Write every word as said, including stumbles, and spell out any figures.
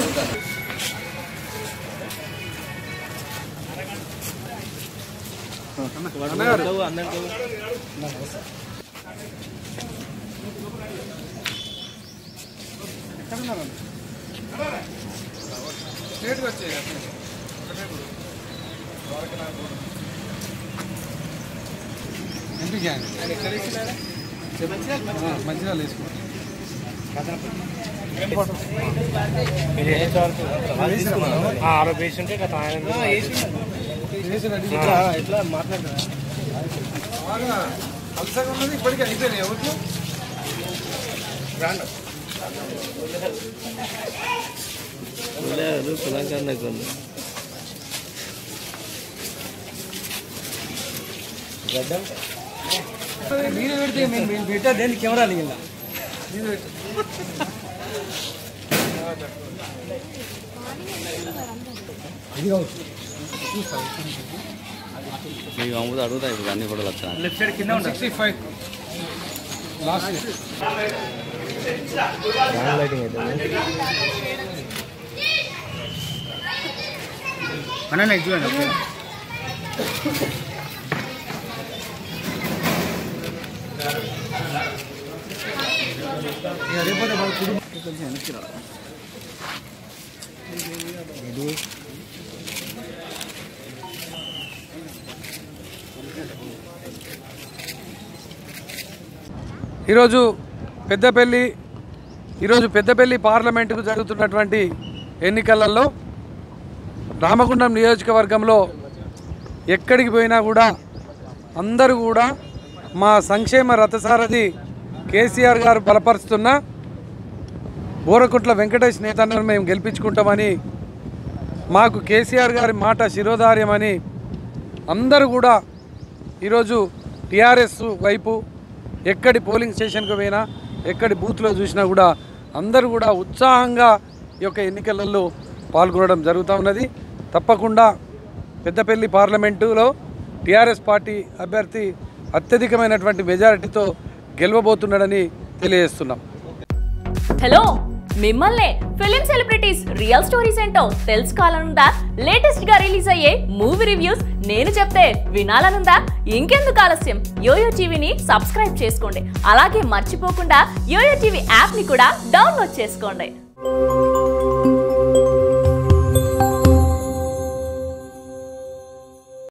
మంచిగా వేసుకోండి. ఆరో పేషెంట్ ఎట్లా మాట్లాడతారు బాగా అలసగా ఉన్నది. ఇప్పటికీ అయిపోయినాయి ఎవరికి బ్రాండ్ మీరు పెడితే మేము పెట్టా దేనికి కెమెరా ఇలా మీరు పెట్టు. ఇది కావచ్చు మీకు అమ్ముతా అడుగుతా ఇప్పుడు అన్ని కూడా లక్ష లెఫ్ట్ సైడ్ కింద సిక్స్టీ ఫైవ్ లాస్ట్ లైటింగ్ అయితే అన్న ఇది చూడండి. రేపోతే కలిసి వెనక్కి రా. ఈరోజు పెద్దపల్లి ఈరోజు పెద్దపల్లి పార్లమెంటుకు జరుగుతున్నటువంటి ఎన్నికలలో రామగుండం నియోజకవర్గంలో ఎక్కడికి పోయినా కూడా అందరూ కూడా మా సంక్షేమ రథసారథి కేసీఆర్ గారు బలపరుస్తున్న బోరకుంట్ల వెంకటేష్ నేతను మేము గెలిపించుకుంటామని, మాకు కేసీఆర్ గారి మాట శిరోధార్యమని అందరూ కూడా ఈరోజు టీఆర్ఎస్ వైపు ఎక్కడి పోలింగ్ స్టేషన్కి పోయినా ఎక్కడి బూత్లో చూసినా కూడా అందరూ కూడా ఉత్సాహంగా ఈ యొక్క ఎన్నికలలో పాల్గొనడం జరుగుతూ ఉన్నది. తప్పకుండా పెద్దపల్లి పార్లమెంటులో టీఆర్ఎస్ పార్టీ అభ్యర్థి అత్యధికమైనటువంటి మెజారిటీతో గెలవబోతున్నాడని తెలియజేస్తున్నాం. హలో, మిమ్మల్ని ఫిలిం సెలబ్రిటీస్ రియల్ స్టోరీస్ ఏంటో తెలుసుకోవాలనుందా? లేటెస్ట్ గా రిలీజ్ అయ్యే మూవీ రివ్యూస్ నేను చెప్తే వినాలనుందా? ఇంకెందుకు ఆలస్యం, యోయో టీవీని సబ్స్క్రైబ్ చేసుకోండి. అలాగే మర్చిపోకుండా యోయో టీవీ యాప్ ని కూడా డౌన్లోడ్ చేసుకోండి.